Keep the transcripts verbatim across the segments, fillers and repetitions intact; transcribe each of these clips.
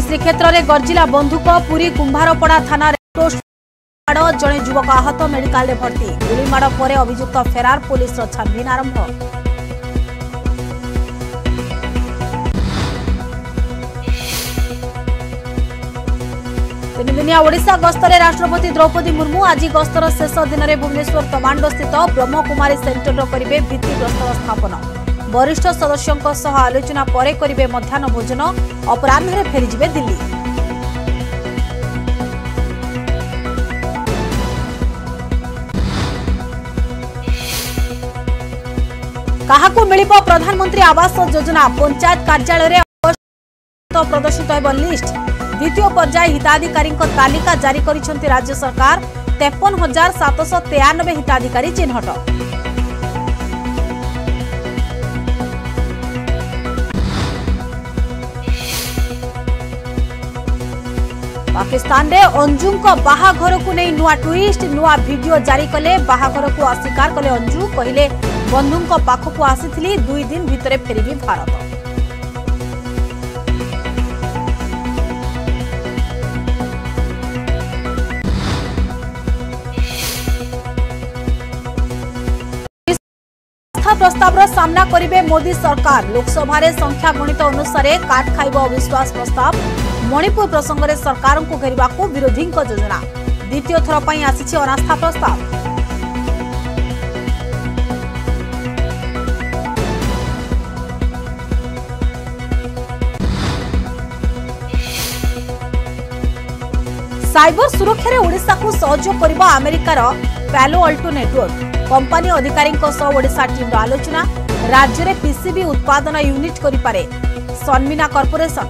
श्रीक्षेत्र में गर्जिला बंधुक पुरी कुंभारपड़ा थाना जड़े युवक आहत मेडिकल भर्ती गुलीमाड़ पर अभियुक्त फेरार पुलिस छानबीन आरंभ। तीन दिनिया ओडिशा गस्तरे राष्ट्रपति द्रौपदी मुर्मू आज गस्तर शेष दिन में भुवनेश्वर तमांडो स्थित ब्रह्मकुमारी सेंटर करेंगे भित्तिप्रस्तर स्थापन। वरिष्ठ सदस्यों सह आलोचना पर करेंगे मध्याह्न भोजन अपराह्न फेरीजे दिल्ली। काहाकू मिलिबो प्रधानमंत्री आवास योजना पंचायत कार्यालय प्रदर्शित होब लिस्ट। द्वितीय पर्याय हिताधिकारी तालिका जारी करिसेंति राज्य सरकार। तेपन हजार सातश तेयानबे हिताधिकारी चिन्हट। पाकिस्तान रे अंजुम को बाहाघर को नहीं नुआ ट्विस्ट नुआ वीडियो जारी कले। बाहाघर को अस्वीकार कले अंजु कहले बंधुओं पाखक आसी दुई दिन भितर फेरबी भारत। प्रस्ताव सामना करेंगे मोदी सरकार। लोकसभा रे संख्या गणित अनुसार काट खाइब अविश्वास प्रस्ताव। मणिपुर प्रसंग में सरकार को घेरवा विरोधी योजना। द्वितीय थर पर आसी अनास्था प्रस्ताव। साइबर सुरक्षा रे ओडिशा को सहयोग करिबा अमेरिकार पैलो अल्टो नेटवर्क। कंपनी अधिकारी ओडिशा टीम आलोचना। राज्य में पीसीबी उत्पादन यूनिट करि पारे सनमीना कॉर्पोरेशन।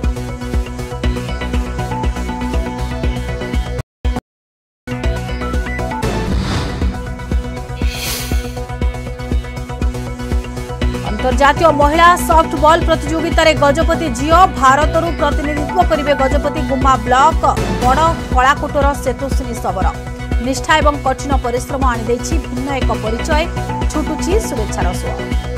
अंतर्जातीय महिला सॉफ्टबॉल प्रतियोगिता रे गजपति झियो भारतरू प्रतिनिधित्व करिवे गजपति गुम्मा ब्लॉक। बड़ कलाकोटर सेतुश्री शबर निष्ठा एवं कठिन परिश्रम आनी भिन्न एक परिचय छुटुची शुभेच्छार स्वर।